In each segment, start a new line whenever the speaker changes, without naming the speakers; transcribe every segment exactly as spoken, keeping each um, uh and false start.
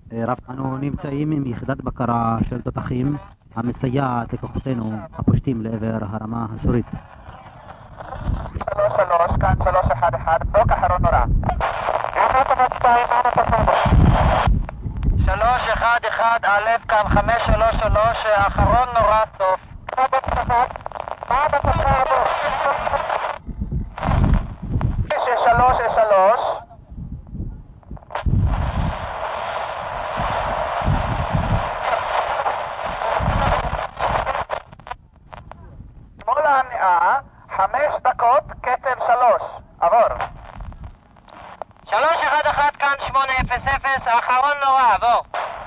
רב, אנו נמצאים עם יחידת בקרה של תותחים המסייעת לכוחותינו הפושטים לעבר הרמה הסורית.
שלוש שלוש, כאן שלוש אחד אחד, בלוק אחרון נורא. שלוש אחד אחד, א', כאן חמש שלוש שלוש, האחרון נורא סוף. שש שלוש שלוש. שמאלה המאה, חמש דקות, קצב שלוש. עבור. שלוש אחד אחד, כאן שמונה אפס אפס, האחרון נורא, עבור.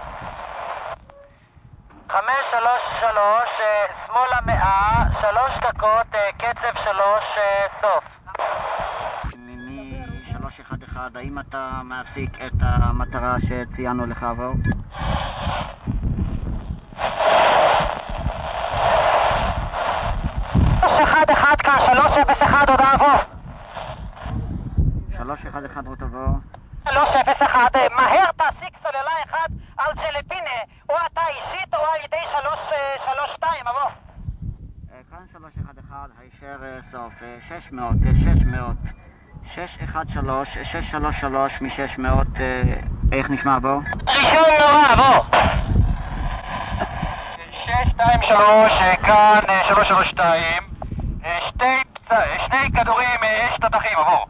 חמש שלוש שלוש, שמאל המאה, שלוש דקות, קצב שלוש, סוף.
מימי שלוש אחד אחד, האם אתה מעסיק את המטרה שציינו לך עבור?
שלוש אחד אחד, כאן שלוש אפס אחד, עוד עבור.
שלוש אחד אחד, עוד עבור.
שלוש אפס אחד, מהר תעסיק סוללה אחד על ג'לפינה, או אתה אישית או על ידי שלוש שלוש שתיים, עבור.
כאן שלוש אחד אחד, הישר סוף, שש מאות, שש מאות, שש אחד שלוש, שש שלוש שלוש מ-שש מאות, איך נשמע עבור?
ראשון נורא, עבור. שש שתיים שלוש, כאן שלוש שלוש שתיים, שני כדורים, אש תותחים, עבור.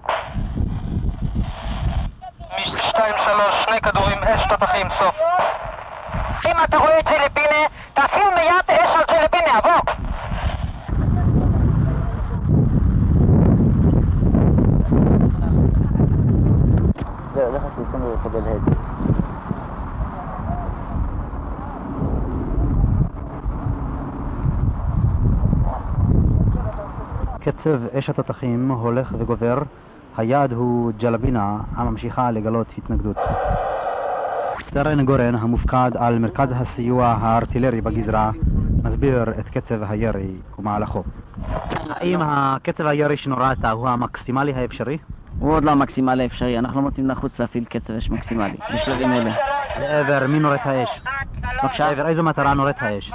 שתיים שלוש, שני כדורים, אש תותחים, סוף. אם אתה רואה ג'לפינה, תפעיל מיד אש על ג'לפינה, עבור.
זהו, לך שיצאנו לקבל הד.
קצב אש התותחים הולך וגובר, היעד הוא ג'לבינה הממשיכה לגלות התנגדות. סרן גורן המופקד על מרכז הסיוע הארטילרי בגזרה מסביר את קצב הירי ומהלכו. האם הקצב הירי שנוראת הוא המקסימלי האפשרי?
הוא עוד לא המקסימלי האפשרי, אנחנו לא מוצאים נחוץ להפעיל קצב אש מקסימלי בשלבים אלה.
לעבר מי נוראת האש? בבקשה, לעבר איזו מטרה נוראת האש?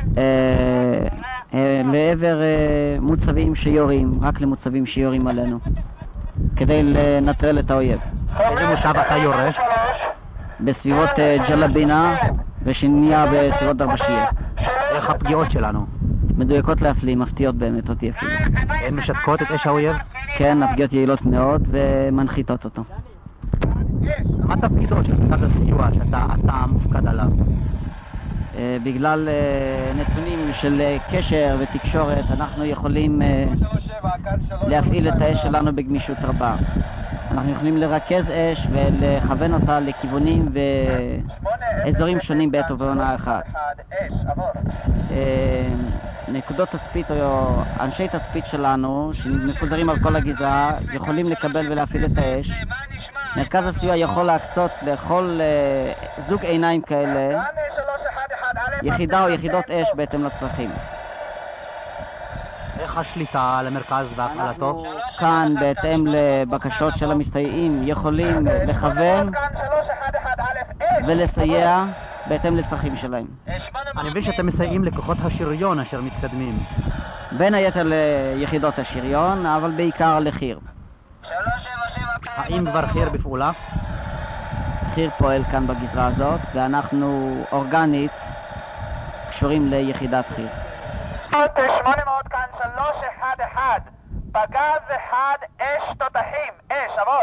לעבר מוצבים שיורים, רק למוצבים שיורים עלינו כדי לנטרל את האויב.
איזה מוצב אתה יורה?
בסביבות ג'לבינה ושניה בסביבות דרבשייה.
איך הפגיעות שלנו?
מדויקות להפליא, מפתיעות באמת אותי אפילו.
הן משתקות את אש האויב?
כן, הפגיעות יעילות מאוד ומנחיתות אותו.
מה תפקידו של מרכז הסיוע שאתה אתה מופקד עליו?
בגלל נתונים של קשר ותקשורת אנחנו יכולים להפעיל את האש שלנו בגמישות רבה. אנחנו יכולים לרכז אש ולכוון אותה לכיוונים ואזורים שונים בעת ובעונה אחת. נקודות תצפית או אנשי תצפית שלנו שמפוזרים על כל הגזרה יכולים לקבל ולהפעיל את האש. מרכז הסיוע יכול להקצות לכל זוג עיניים כאלה יחידה או יחידות אש בהתאם לצרכים.
איך השליטה על המרכז והפעלתו?
אנחנו כאן בהתאם לבקשות של המסתייעים יכולים לכוון ולסייע בהתאם לצרכים שלהם.
אני מבין שאתם מסייעים לכוחות השריון אשר מתקדמים.
בין היתר ליחידות השריון, אבל בעיקר לחי"ר.
האם כבר חי"ר בפעולה?
חי"ר פועל כאן בגזרה הזאת, ואנחנו אורגנית קשורים ליחידת חי"ר.
שמונה מאות כאן שלוש אחד אחד, פגז אחד, אש תותחים, אש, עבור.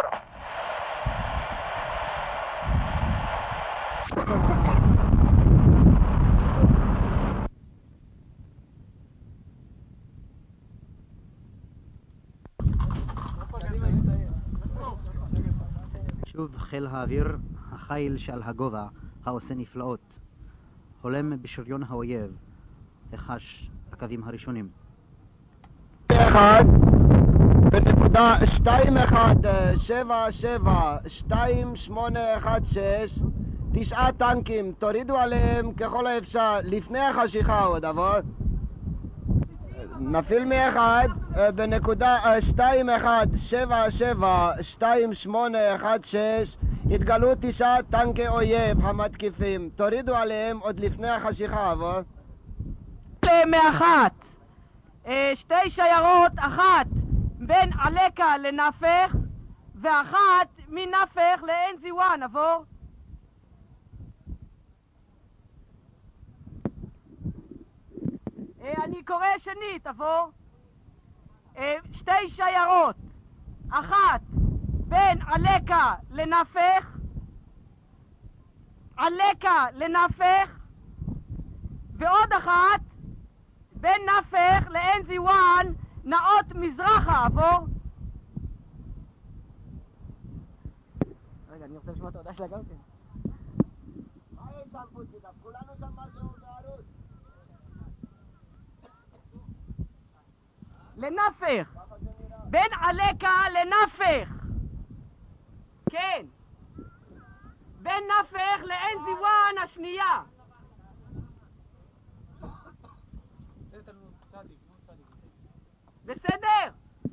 שוב חיל האוויר, החיל שעל הגובה, העושה נפלאות. הולם בשריון האויב, החש הקווים הראשונים.
אחד, בנקודה שתיים אחד שבע שבע שתיים שמונה אחד שש, תשעה טנקים, תורידו עליהם ככל האפשר לפני החשיכה עוד עבור. נפיל מאחד, בנקודה שתיים אחד שבע שבע שתיים שמונה אחד שש, התגלו תשעה טנקי אויב המתקיפים. תורידו עליהם עוד לפני החשיכה, עבור.
מאחת. שתי שיירות, אחת בין עלקה לנפח ואחת מנפח לעין זיוואן, עבור. אני קורא שנית, עבור. שתי שיירות, אחת בין עלקה לנפח, עלקה לנפח, ועוד אחת בין נפח לעין זיוואן, נאות מזרחה, עבור. רגע, אני רוצה לשמוע את ההודעה שלה גם כן.
מה יש שם פוצידה? כולנו שם משהו בערוץ.
לנפח, בין עלקה לנפח, כן, בין נפח לעין זיוואן השנייה. בסדר?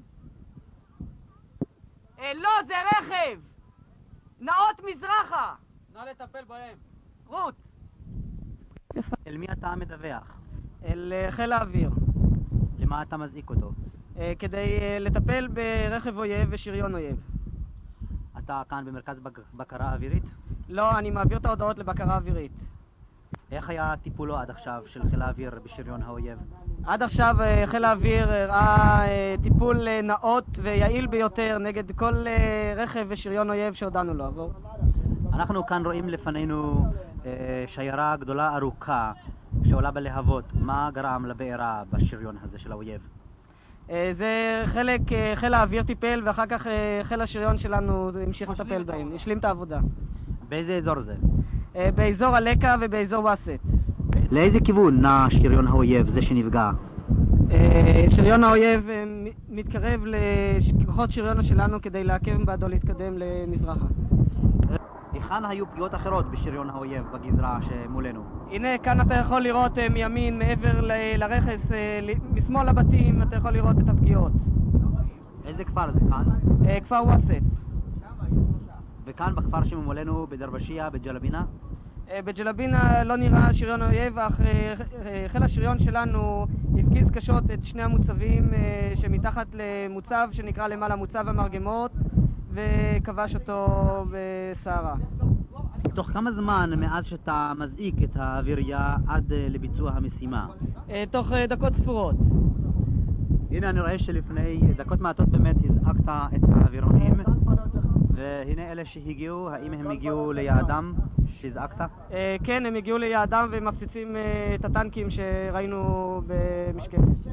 אה, לא, זה רכב נאות מזרחה.
נא לטפל בהם.
רות.
אל מי אתה מדווח?
אל אה, חיל האוויר.
למה אתה מזעיק אותו?
אה, כדי אה, לטפל ברכב אויב ושריון אויב.
אתה כאן במרכז בק- בקרה אווירית?
לא, אני מעביר את ההודעות לבקרה אווירית.
איך היה טיפולו עד עכשיו של חיל האוויר בשריון האויב?
עד עכשיו אה, חיל האוויר הראה אה, טיפול אה, נאות ויעיל ביותר נגד כל אה, רכב ושריון אויב שהודענו לו, עבור.
אנחנו כאן רואים לפנינו אה, שיירה גדולה ארוכה שעולה בלהבות. מה גרם לבעירה בשריון הזה של האויב?
אה, זה חלק, אה, חיל האוויר טיפל ואחר כך אה, חיל השריון שלנו המשיך לטפל בהם, השלים את העבודה.
באיזה אזור זה?
אה, באזור עלקה ובאזור וסת.
לאיזה כיוון נע שריון האויב, זה שנפגע?
אה, שריון האויב אה, מ- מתקרב לכוחות שריון שלנו כדי לעכב בעדו להתקדם למזרחה.
היכן היו פגיעות אחרות בשריון האויב בגזרה שמולנו?
הנה, כאן אתה יכול לראות אה, מימין, מעבר ל- לרכס, אה, ל- משמאל לבתים, אתה יכול לראות את הפגיעות.
איזה כפר זה כאן?
אה, כפר וסת.
וכאן בכפר שמולנו בדרבשיה, בג'לבינה?
אה, בג'לבינה לא נראה שריון אויב, אך אה, אה, חיל השריון שלנו הפגיז קשות את שני המוצבים אה, שמתחת למוצב שנקרא למעלה מוצב המרגמות, וכבש אותו בסערה.
תוך כמה זמן מאז שאתה מזעיק את האווירייה עד אה, לביצוע המשימה?
אה, תוך אה, דקות ספורות.
הנה אני רואה שלפני דקות מעטות באמת הזעקת את האווירונים, והנה אלה שהגיעו, האם הם הגיעו ליעדם שהזעקת?
אה, כן, הם הגיעו ליעדם ומפציצים אה, את הטנקים שראינו במשקפת.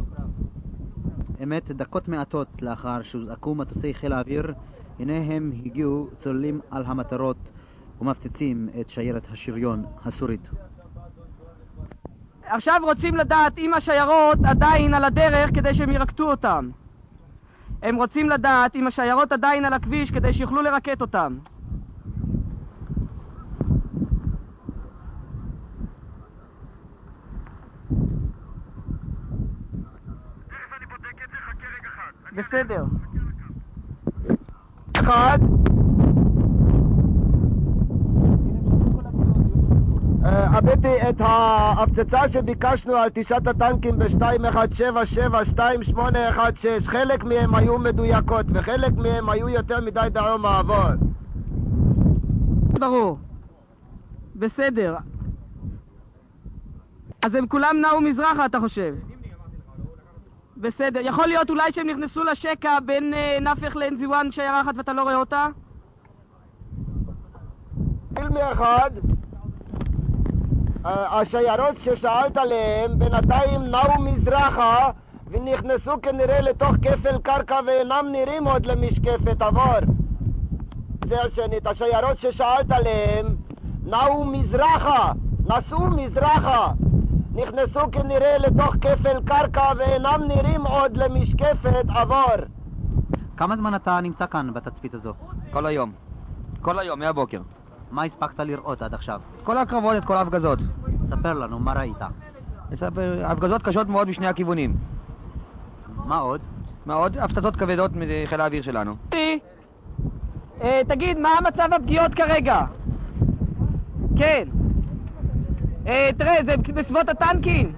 אמת, דקות מעטות לאחר שהוזעקו מטוסי חיל האוויר, הנה הם הגיעו, צוללים על המטרות ומפציצים את שיירת השריון הסורית.
עכשיו רוצים לדעת אם השיירות עדיין על הדרך כדי שהם ירקטו אותם. הם רוצים לדעת אם השיירות עדיין על הכביש כדי שיוכלו לרקט אותם. בסדר.
אחד. הבאתי את ההפצצה שביקשנו על תשעת הטנקים ב-שתיים אחת שבע שבע שתיים שמונה אחת שש. חלק מהם היו מדויקות וחלק מהם היו יותר מדי דרום מעבור.
ברור. בסדר. אז הם כולם נעו מזרחה, אתה חושב? בסדר. יכול להיות אולי שהם נכנסו לשקע בין אה, נפח לעין זיוואן שיירה אחת ואתה לא רואה אותה?
אילמי אחד. השיירות ששאלת עליהם בינתיים נעו מזרחה ונכנסו כנראה לתוך כפל קרקע ואינם נראים עוד למשקפת עבור. זה השנית, השיירות ששאלת עליהם נעו מזרחה, נסעו מזרחה, נכנסו כנראה לתוך כפל קרקע ואינם נראים עוד למשקפת עבור.
כמה זמן אתה נמצא כאן בתצפית הזו?
כל היום. כל היום, מהבוקר.
מה הספקת לראות עד עכשיו?
כל הקרבות, את כל ההפגזות.
ספר לנו, מה ראית?
הפגזות קשות מאוד משני הכיוונים.
מה עוד?
מה עוד? הפצצות כבדות מחיל האוויר שלנו.
אה, אה, תגיד, מה המצב הפגיעות כרגע? כן. אה, תראה, זה בסביבות הטנקים.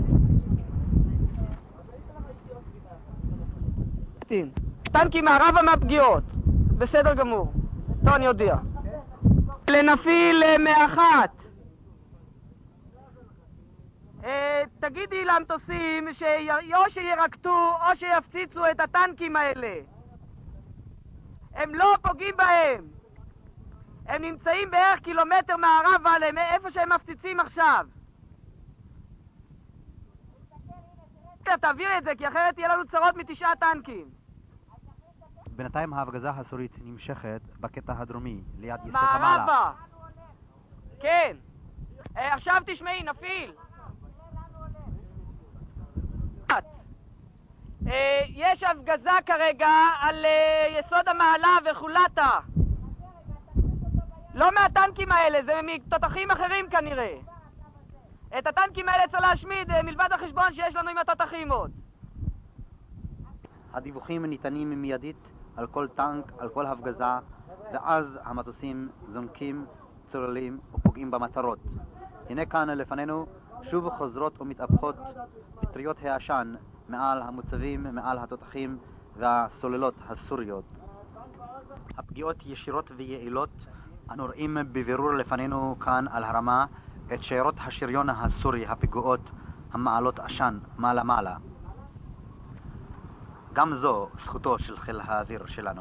טנקים מערבה מהפגיעות. בסדר גמור. טוב, אני יודע. לנפיל מאחת. אה, תגידי למטוסים שאו שירקטו או שיפציצו את הטנקים האלה. הם לא פוגעים בהם. הם נמצאים בערך קילומטר מערבה לאיפה שהם מפציצים עכשיו. תעביר את זה, כי אחרת יהיה לנו צרות מתשעה טנקים.
בינתיים ההפגזה הסורית נמשכת בקטע הדרומי, ליד יסוד המעלה.
מערבה! כן. אה, עכשיו תשמעי, נפיל. אה, יש הפגזה כרגע על אה, יסוד המעלה וחולטה. לא מהטנקים האלה, זה מתותחים אחרים כנראה. את הטנקים האלה צריך להשמיד אה, מלבד החשבון שיש לנו עם התותחים עוד.
הדיווחים ניתנים מיידית על כל טנק, על כל הפגזה, ואז המטוסים זונקים, צוללים ופוגעים במטרות. הנה כאן לפנינו שוב חוזרות ומתהפכות פטריות העשן מעל המוצבים, מעל התותחים והסוללות הסוריות. הפגיעות ישירות ויעילות. אנו רואים בבירור לפנינו כאן על הרמה את שיירות השריון הסורי הפגועות המעלות עשן מעלה מעלה. גם זו זכותו של חיל האוויר שלנו.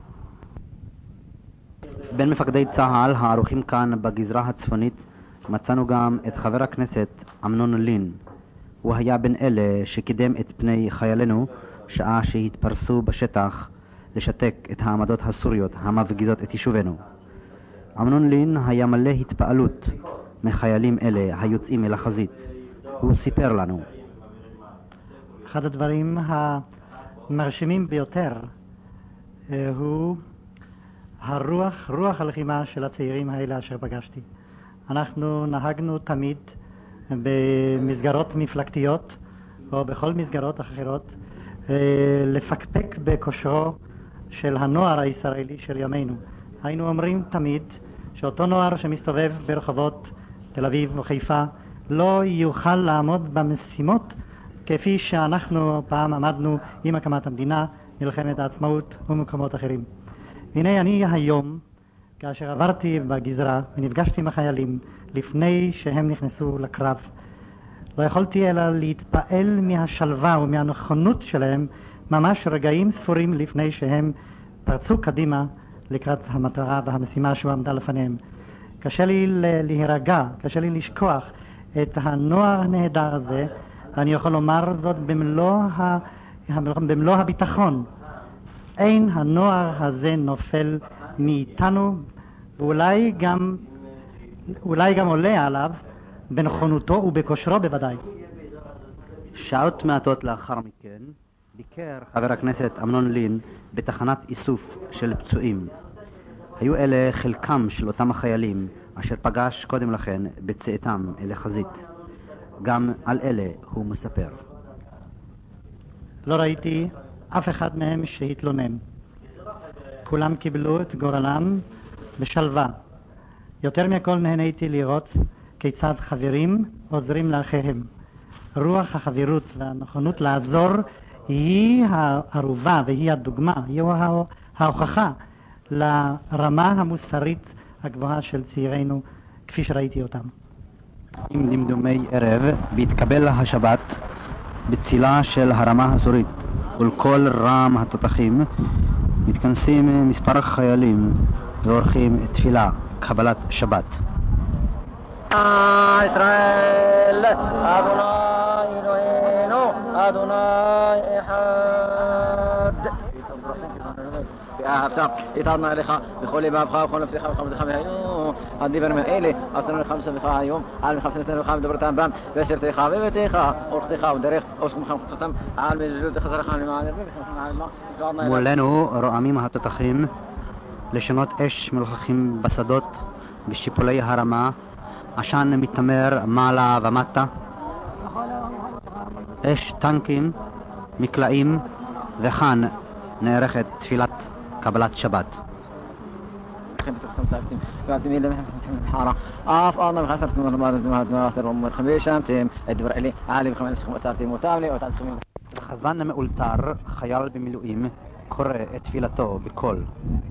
בין מפקדי צה"ל הערוכים כאן בגזרה הצפונית מצאנו גם את חבר הכנסת אמנון לין. הוא היה בין אלה שקידם את פני חיילינו שעה שהתפרסו בשטח לשתק את העמדות הסוריות המפגיזות את יישובנו. אמנון לין היה מלא התפעלות מחיילים אלה היוצאים אל החזית. הוא סיפר לנו.
אחד הדברים המרשימים ביותר הוא הרוח, רוח הלחימה של הצעירים האלה אשר פגשתי. אנחנו נהגנו תמיד במסגרות מפלגתיות או בכל מסגרות אחרות לפקפק בכושרו של הנוער הישראלי של ימינו. היינו אומרים תמיד שאותו נוער שמסתובב ברחובות תל אביב או חיפה לא יוכל לעמוד במשימות כפי שאנחנו פעם עמדנו עם הקמת המדינה, מלחמת העצמאות ומקומות אחרים. והנה אני היום, כאשר עברתי בגזרה ונפגשתי עם החיילים לפני שהם נכנסו לקרב, לא יכולתי אלא להתפעל מהשלווה ומהנכונות שלהם ממש רגעים ספורים לפני שהם פרצו קדימה לקראת המטרה והמשימה שעמדה לפניהם. קשה לי להירגע, קשה לי לשכוח את הנוער הנהדר הזה, ואני יכול לומר זאת במלוא, ה... במלוא הביטחון. אין הנוער הזה נופל מאיתנו, ואולי גם, אולי גם עולה עליו בנכונותו ובכושרו בוודאי.
שעות מעטות לאחר מכן ביקר חבר הכנסת אמנון לין בתחנת איסוף של פצועים. היו אלה חלקם של אותם החיילים אשר פגש קודם לכן בצאתם אל החזית. גם על אלה הוא מספר.
לא ראיתי אף אחד מהם שהתלונן. כולם קיבלו את גורלם בשלווה. יותר מכל נהניתי לראות כיצד חברים עוזרים לאחיהם. רוח החברות והנכונות לעזור היא הערובה והיא הדוגמה, היא ההוכחה לרמה המוסרית הגבוהה של צעירינו כפי שראיתי אותם.
עם דמדומי ערב והתקבל השבת בצילה של הרמה הסורית ולכל רעם התותחים מתכנסים מספר חיילים ועורכים תפילה, קבלת שבת.
ישראל אדוני אלוהינו אדוני אחד. ואהבת את אדוני אליך בכל לבבך ובכל נפשך ובכל מאודך מהיום הדברים האלה עשינו לך מסביבך היום על מחפשתנו לך מדברתם בם ושבתך וביתך אורחתך ודרך אוסכם חפצתם על מזוזתך זרחך למען ירבך.
מולנו רועמים התותחים לשנות אש מלוכלכים בשדות בשיפולי הרמה, עשן מתמר מעלה ומטה, אש טנקים, מקלעים, וכאן נערכת תפילת קבלת שבת.
تخيم تقسم تاكتم وعتمي لم يحمل الحارة عاف أنا بخسرت من الماضي من ماستر ومرخمي شامتم الدبر إلي عالي بخمل سخم أسارتي متاملي وتعتخمين
חזן מאולתר, חייל במילואים, קורא את תפילתו בקול.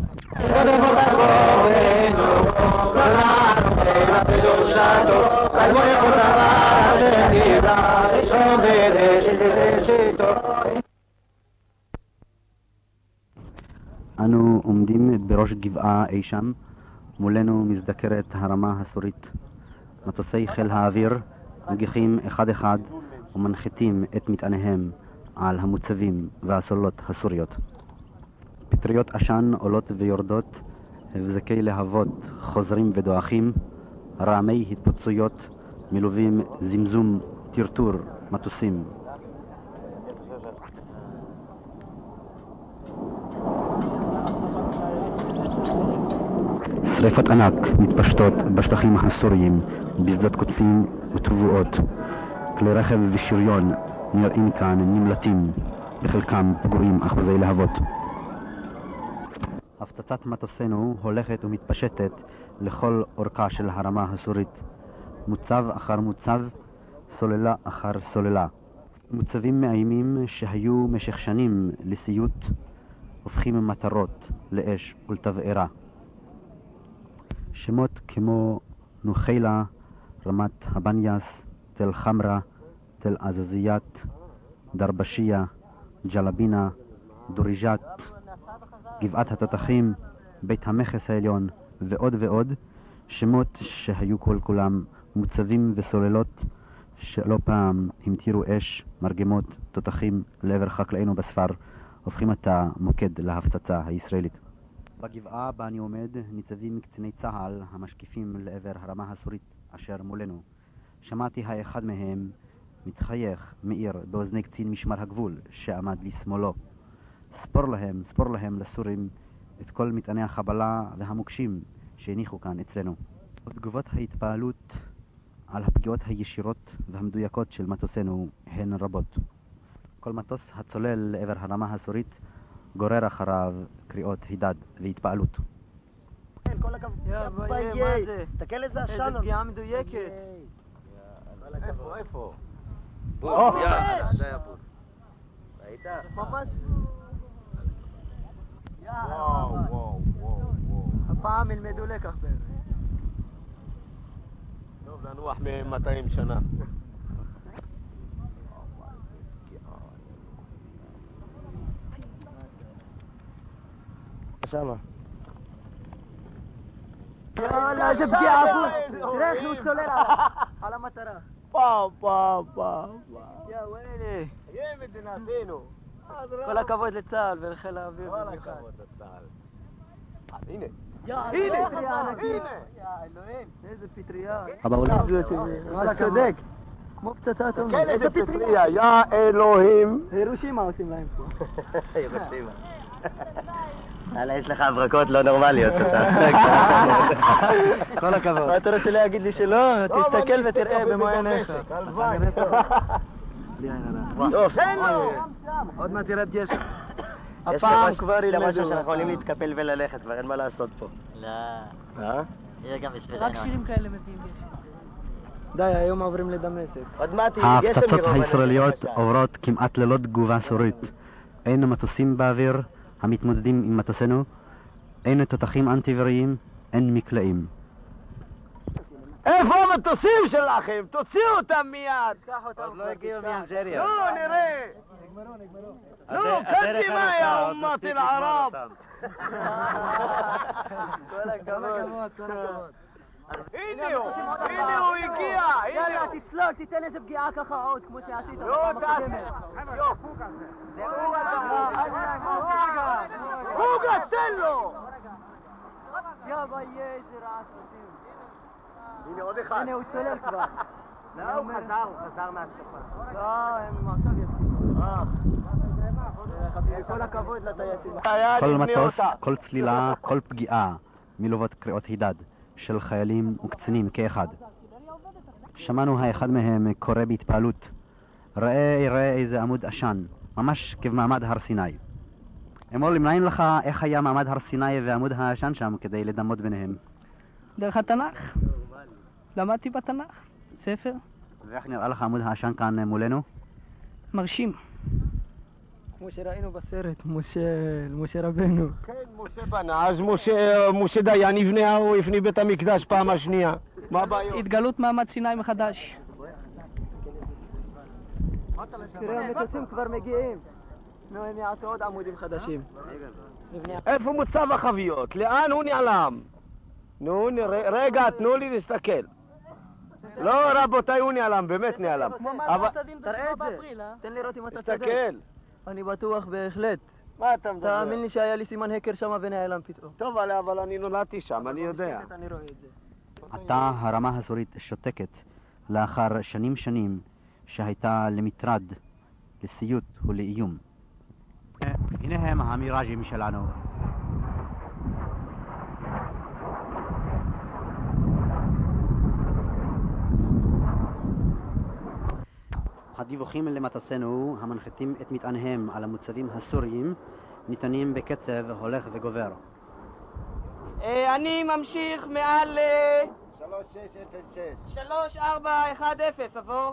אנו עומדים בראש גבעה אי שם, מולנו מזדקרת הרמה הסורית. מטוסי חיל האוויר מגיחים אחד אחד ומנחיתים את מטעניהם על המוצבים והסוללות הסוריות. פטריות עשן עולות ויורדות, הבזקי להבות חוזרים ודועכים, רעמי התפוצצויות מלווים זמזום טרטור מטוסים. שריפות ענק מתפשטות בשטחים הסוריים, בשדות קוצים וטבועות. כלי רכב ושריון נראים כאן נמלטים, בחלקם פגועים אחוזי להבות. הפצצת מטוסינו הולכת ומתפשטת לכל אורכה של הרמה הסורית. מוצב אחר מוצב, סוללה אחר סוללה. מוצבים מאיימים שהיו משך שנים לסיוט, הופכים מטרות לאש ולתבערה. שמות כמו נוחילה, רמת הבניאס, תל חמרה, תל עזזיית, דרבשיה, ג'לבינה, דוריג'ת, גבעת התותחים, בית המכס העליון ועוד ועוד, שמות שהיו כל כולם מוצבים וסוללות שלא פעם המטירו אש, מרגמות, תותחים לעבר חקלאינו בספר, הופכים את המוקד להפצצה הישראלית. בגבעה בה אני עומד ניצבים קציני צה"ל המשקיפים לעבר הרמה הסורית אשר מולנו. שמעתי האחד מהם מתחייך מאיר באוזני קצין משמר הגבול שעמד לשמאלו. ספור להם, ספור להם לסורים את כל מטעני החבלה והמוקשים שהניחו כאן אצלנו. תגובות ההתפעלות על הפגיעות הישירות והמדויקות של מטוסינו הן רבות. כל מטוס הצולל לעבר הרמה הסורית גורר אחריו קריאות הידד והתפעלות.
כל הכבוד.
מה זה?
תקל איזה עשן.
איזה פגיעה מדויקת.
איפה, איפה?
בוא, יאללה, זה היה בול.
ראית?
ממש.
וואו, וואו, וואו.
הפעם ילמדו לקח באמת.
טוב, לנוח מ-מאתיים שנה. שמה.
יאללה, איזה פגיעה בול. תראה איך הוא צולל על המטרה.
פאו, פאו, פאו.
יא ויילי.
יהיה מדינתנו.
כל הכבוד לצה"ל ולחיל האוויר.
כל הכבוד לצה"ל. הנה.
הנה,
הנה.
יא אלוהים, איזה פטריה.
אבא אולי.
אתה צודק. כמו פצצת אטומית.
כן, איזה פטריה. יא אלוהים.
הירושימה עושים להם פה.
הירושימה. יאללה, יש לך הברקות לא נורמליות, אתה.
כל הכבוד. מה אתה רוצה להגיד לי שלא? תסתכל ותראה במו עיניך.
הלוואי.
עוד מעט ירד גשם.
יש
הפעם כבר
לי
ילמדו.
משהו שאנחנו יכולים להתקפל וללכת, כבר אין מה לעשות פה.
לא,
אה?
יהיה גם בשבילנו.
רק שירים כאלה מביאים גשם.
די, היום עוברים לדמשק.
עוד מעט יהיה גשם
ההפצצות
מרוב
הישראליות
הנפש.
עוברות כמעט ללא תגובה סורית. אין מטוסים באוויר המתמודדים עם מטוסינו, אין תותחים אנטי-אוויריים, אין מקלעים.
איפה המטוסים שלכם? תוציאו אותם מיד!
עוד לא הגיעו מאלג'ריה.
לא, נראה! לא, קדימה יא אומת אל-ערב!
כל הכבוד, כל הכבוד.
הנה הוא! הנה הוא הגיע!
יאללה, תצלול, תיתן איזה פגיעה ככה עוד, כמו שעשית.
לא תעשה! יו, פוגה! פוגה, תן לו!
יא ביי, איזה רעש עושים.
הנה עוד אחד.
הנה, הוא צולל כבר.
לא, הוא חזר, הוא חזר מהתקפה.
לא, הם עכשיו יפים. כל הכבוד לטייסים.
כל מטוס, כל צלילה, כל פגיעה מלוות קריאות הידד של חיילים וקצינים כאחד. שמענו האחד מהם קורא בהתפעלות, ראה ראה איזה עמוד עשן, ממש כבמעמד הר סיני. אמור למנעים לך איך היה מעמד הר סיני ועמוד העשן שם כדי לדמות ביניהם.
דרך התנ"ך. למדתי בתנ"ך, ספר.
ואיך נראה לך עמוד העשן כאן מולנו?
מרשים.
כמו שראינו בסרט, משה, משה רבנו.
כן, משה בנה, אז משה, משה דיין יבנה, הוא יבנה בית המקדש פעם השנייה. מה הבעיות?
התגלות מעמד סיני מחדש.
תראה, המטוסים כבר מגיעים. נו, הם יעשו עוד עמודים חדשים.
איפה מוצב החביות? לאן הוא נעלם? נו, נראה, רגע, תנו לי להסתכל. לא, רבותיי, הוא נעלם, באמת נעלם.
תראה את זה. תן לראות אם אתה צודק.
תסתכל.
אני בטוח בהחלט.
מה אתה מדבר?
תאמין לי שהיה לי סימן הקר שם ונעלם פתאום.
טוב, אבל אני נולדתי שם, אני יודע.
אני רואה את זה.
עתה הרמה הסורית שותקת לאחר שנים שנים שהייתה למטרד, לסיוט ולאיום. הנה הם המיראז'ים שלנו. הדיווחים למטוסינו המנחיתים את מטעניהם על המוצבים הסוריים ניתנים בקצב הולך וגובר.
אני ממשיך מעל
שלוש שש אפס שש
שלוש ארבע אחת אפס, עבור.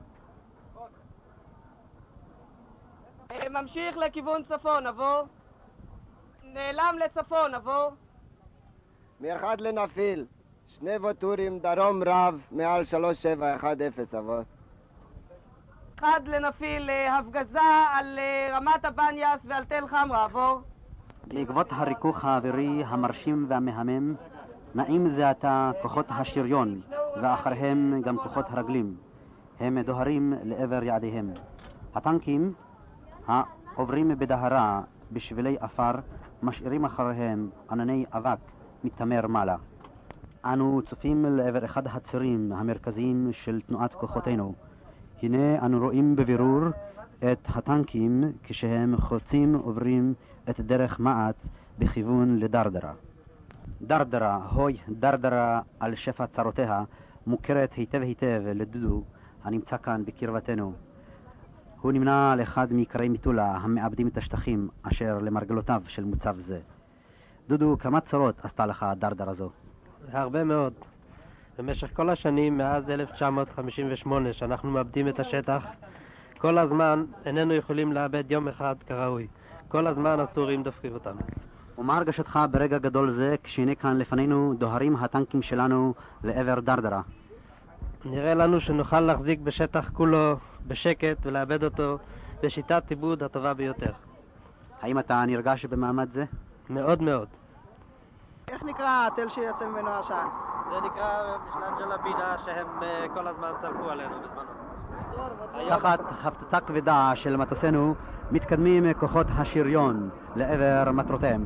ממשיך לכיוון צפון, עבור. נעלם לצפון, עבור.
מאחד לנפיל, שני וטורים דרום רב מעל שלוש שבע אחת אפס, עבור.
אחד לנפיל הפגזה על רמת הבניאס ועל תל חמרה, עבור.
בעקבות הריכוך האווירי המרשים והמהמם נעים זה עתה כוחות השריון ואחריהם גם כוחות הרגלים. הם דוהרים לעבר יעדיהם. הטנקים העוברים בדהרה בשבילי אפר משאירים אחריהם ענני אבק מתמר מעלה. אנו צופים לעבר אחד הצירים המרכזיים של תנועת כוחותינו. הנה אנו רואים בבירור את הטנקים כשהם חוצים עוברים את דרך מעץ בכיוון לדרדרה. דרדרה, הוי דרדרה על שפע צרותיה, מוכרת היטב היטב לדודו הנמצא כאן בקרבתנו. הוא נמנה על אחד מעיקרי מיטולה המאבדים את השטחים אשר למרגלותיו של מוצב זה. דודו, כמה צרות עשתה לך דרדרה זו?
הרבה מאוד. במשך כל השנים, מאז אלף תשע מאות חמישים ושמונה, שאנחנו מאבדים את השטח, כל הזמן איננו יכולים לאבד יום אחד כראוי. כל הזמן הסורים דופקים אותנו.
ומה הרגשתך ברגע גדול זה כשהנה כאן לפנינו דוהרים הטנקים שלנו לעבר דרדרה?
נראה לנו שנוכל להחזיק בשטח כולו בשקט ולאבד אותו בשיטת עיבוד הטובה ביותר.
האם אתה נרגש במעמד זה?
מאוד מאוד.
איך נקרא התל שיוצא ממנו עשן?
זה נקרא משלט ג'לבינה שהם כל הזמן צלפו עלינו בזמנו.
תחת הפצצה כבדה של מטוסינו מתקדמים כוחות השריון לעבר מטרותיהם.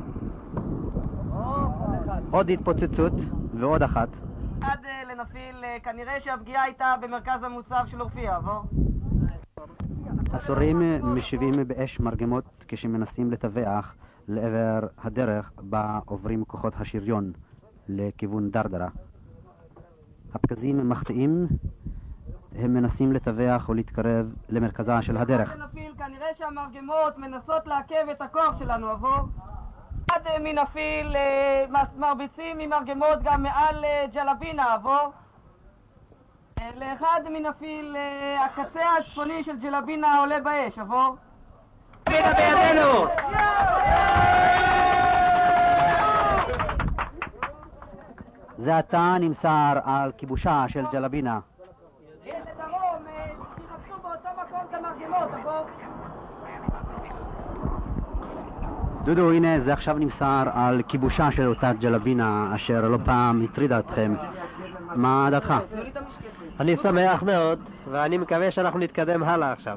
עוד התפוצצות ועוד אחת.
עד לנפיל, כנראה שהפגיעה הייתה במרכז המוצב של אורפיה, עבור.
הסורים משיבים באש מרגמות כשמנסים לטווח לעבר הדרך בה עוברים כוחות השריון לכיוון דרדרה. הפגזים מחטיאים, הם מנסים לטווח ולהתקרב למרכזה של הדרך.
לנפיל, כנראה שהמרגמות מנסות לעכב את הכוח שלנו, עבור. עד מנפיל מרביצים ממרגמות גם מעל ג'לבינה, עבור. לאחד מנפיל הקצה הצפוני של ג'לבינה עולה באש, עבור. בידה בידינו!
זה עתה נמסר על כיבושה של ג'לבינה.
לדרום, שיחפשו באותו מקום את המרגמות, עבור.
דודו, הנה זה עכשיו נמסר על כיבושה של אותה ג'לבינה אשר לא פעם הטרידה אתכם. מה דעתך?
אני שמח מאוד, ואני מקווה שאנחנו נתקדם הלאה עכשיו.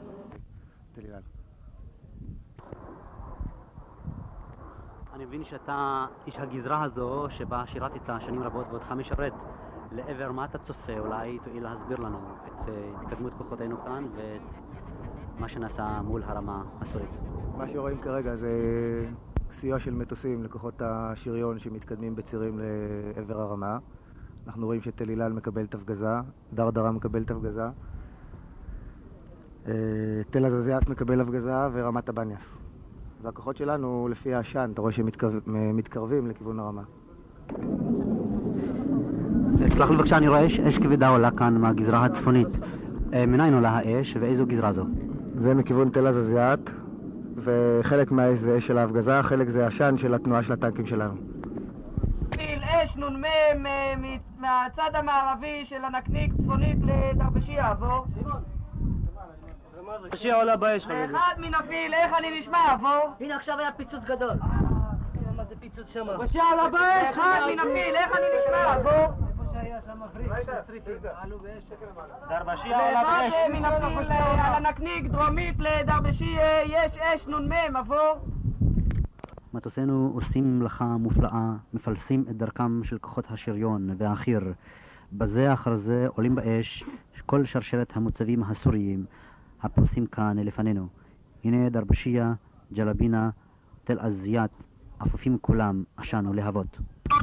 אני מבין שאתה איש הגזרה הזו שבה שירתת שנים רבות ועודך משרת. לעבר מה אתה צופה? אולי תואיל להסביר לנו את התקדמות כוחותינו כאן ואת מה שנעשה מול הרמה הסורית.
מה שרואים כרגע זה סיוע של מטוסים לכוחות השריון שמתקדמים בצירים לעבר הרמה. אנחנו רואים שתל אילל מקבלת הפגזה, דרדרה מקבלת הפגזה, תל עזזיאת מקבל הפגזה ורמת הבניאס. והכוחות שלנו, לפי העשן, אתה רואה שהם מתקרב, מתקרבים לכיוון הרמה.
סלח לי בבקשה, אני רואה אש, אש כבדה עולה כאן מהגזרה הצפונית. מניין עולה האש ואיזו גזרה זו?
זה מכיוון תל עזזיאת, וחלק מהאש זה אש של ההפגזה, חלק זה עשן של התנועה של הטנקים שלנו.
טיל אש נ"מ מהצד המערבי של הנקניק צפונית לדרבשיה, עבור.
דרבשיה עולה באש, חברים.
אחד מנפיל, איך אני נשמע, עבור?
הנה עכשיו היה פיצוץ גדול. מה זה פיצוץ שם?
דרבשיה עולה באש, אחד מנפיל, איך אני נשמע, עבור?
איפה שהיה שם מבריק, שצריפים, עלו באש.
דרבשיה עולה באש.
ואחד מנפיל על הנקניק דרומית לדרבשיה, יש אש נ"מ, עבור.
מטוסינו עושים מלאכה מופלאה, מפלסים את דרכם של כוחות השריון והחי"ר. בזה אחר זה עולים באש כל שרשרת המוצבים הסוריים הפרוסים כאן לפנינו. הנה דרבשיה, ג'לבינה, תל עזיאת, עפופים כולם עשן ולהבות.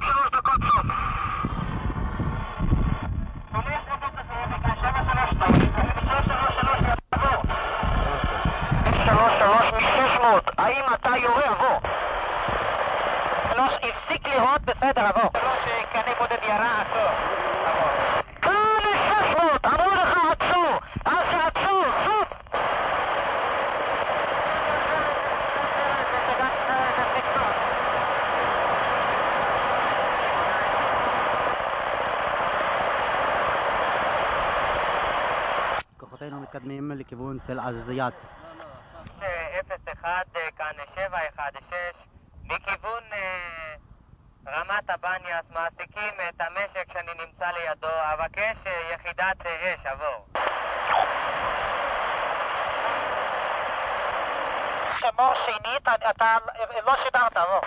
שלוש שלוש משש מאות, האם אתה יורה? עבור. שלוש הפסיק לראות, בסדר, עבור. שלוש קנה בודד ירה, עצור. כאן שש מאות, אמרו לך עצור, אז שעצור, סוף.
כוחותינו מתקדמים לכיוון תל עזיאת.
אפס אחד, כאן שבע אחד שש, מכיוון רמת הבניאס מעסיקים את המשק שאני נמצא לידו, אבקש יחידת אש, עבור. שמור שנית, אתה לא שידרת, עבור.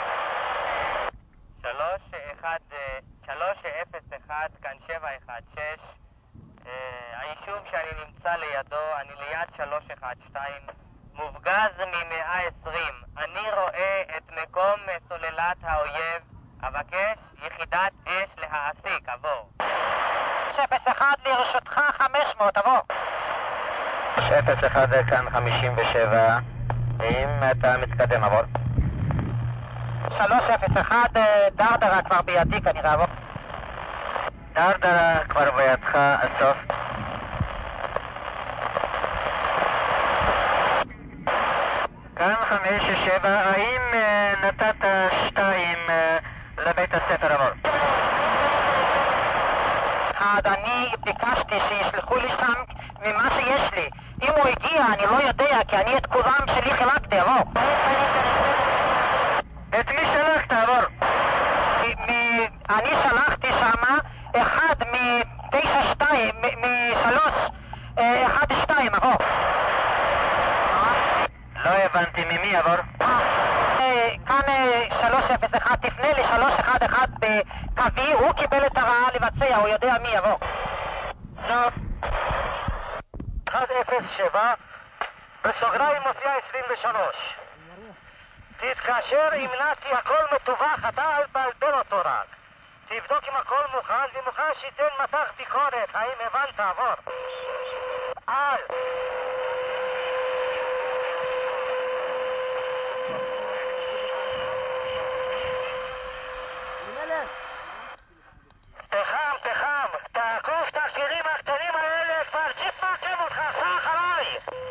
שלוש אחד, שלוש אפס אחד, כאן שבע אחד שש, היישוב שאני נמצא לידו, אני ליד שלוש אחד שתיים, מופגז מ-מאה ועשרים. אני רואה את מקום סוללת האויב. אבקש יחידת אש להעסיק, עבור. אפס אחד לרשותך חמש מאות, עבור. אפס אחד כאן חמישים ושבע. אם אתה מתקדם, עבור. שלוש אפס אחד, דרדרה כבר בידי כנראה, עבור. דרדרה כבר בידך, הסוף. כאן חמש שבע, האם נתת שתיים לבית הספר, עבור? אחד, אני ביקשתי שישלחו לי שם ממה שיש לי. אם הוא הגיע, אני לא יודע, כי אני את כולם שלי חילקתי, עבור. את מי שלחת, עבור? אני שלחתי שמה אחד מתשע שתיים, משלוש, אחד שתיים, עבור. לא הבנתי ממי, עבור. כאן שלוש אפס אחד, תפנה לי שלוש אחד אחד בקווי, הוא קיבל את הרעה לבצע, הוא יודע מי, עבור. סוף. אחד אפס שבע, בסוגריים מופיע עשרים ושלוש. תתקשר עם נתי, הכל מטווח, אתה אל תבלבל אותו רק. תבדוק אם הכל מוכן, ומוכן שייתן מתח ביקורת, האם הבנת, עבור. אל. פחם, פחם, תעקוף את הכירים הקטנים האלה, כבר צ'יפ מעקב אותך, סע אחריי!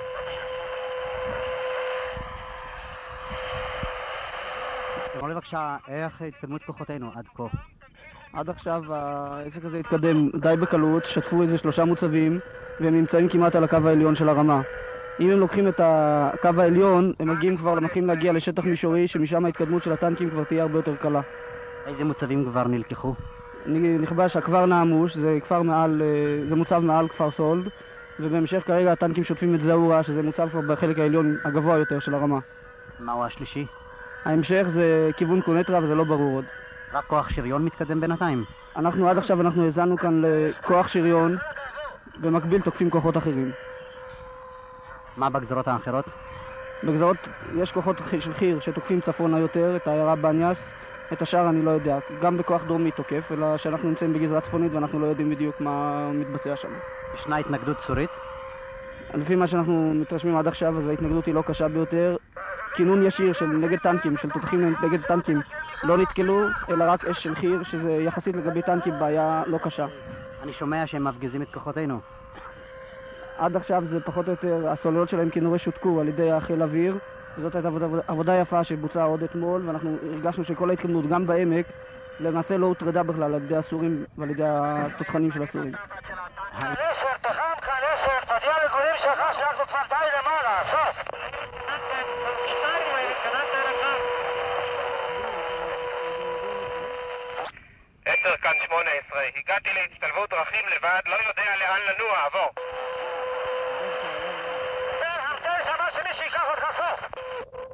תאמר לי בבקשה, איך התקדמות כוחותינו עד כה?
עד עכשיו העסק הזה התקדם די בקלות, שתפו איזה שלושה מוצבים והם נמצאים כמעט על הקו העליון של הרמה. אם הם לוקחים את הקו העליון, הם מגיעים כבר, מתחילים להגיע לשטח מישורי, שמשם ההתקדמות של הטנקים כבר תהיה הרבה יותר קלה.
איזה מוצבים כבר נלקחו?
נכבש הכפר נעמוש, זה כפר מעל, זה מוצב מעל כפר סולד, ובהמשך כרגע הטנקים שוטפים את זאורה, שזה מוצב כבר בחלק העליון הגבוה יותר של הרמה.
מהו השלישי?
ההמשך זה כיוון קונטרה וזה לא ברור עוד.
רק כוח שריון מתקדם בינתיים?
אנחנו עד עכשיו אנחנו הזנו כאן לכוח שריון, במקביל תוקפים כוחות אחרים.
מה בגזרות האחרות?
בגזרות יש כוחות של חי"ר שתוקפים צפונה יותר, את העיירה בניאס, את השאר אני לא יודע, גם בכוח דרומי תוקף, אלא שאנחנו נמצאים בגזרה צפונית ואנחנו לא יודעים בדיוק מה מתבצע שם.
ישנה התנגדות סורית?
לפי מה שאנחנו מתרשמים עד עכשיו, אז ההתנגדות היא לא קשה ביותר. כינון ישיר של נגד טנקים, של תותחים נגד טנקים, לא נתקלו, אלא רק אש של חי"ר, שזה יחסית לגבי טנקים בעיה לא קשה.
אני שומע שהם מפגיזים את כוחותינו.
עד עכשיו זה פחות או יותר, הסוללות שלהם כנראה שותקו על ידי החיל האוויר, וזאת הייתה עבודה, עבודה יפה שבוצעה עוד אתמול, ואנחנו הרגשנו שכל ההתקדמות, גם בעמק, למעשה לא הוטרדה בכלל על ידי הסורים ועל ידי התותחנים של הסורים.
חנשר, תחם חנשר, תודיע לגולים שלך שאנחנו כבר די למעלה, סוף! עשר כאן שמונה עשרה, הגעתי להצטלבות דרכים לבד, לא יודע לאן לנוע, עבור. המתן שמה שמישהו ייקח אותך סוף!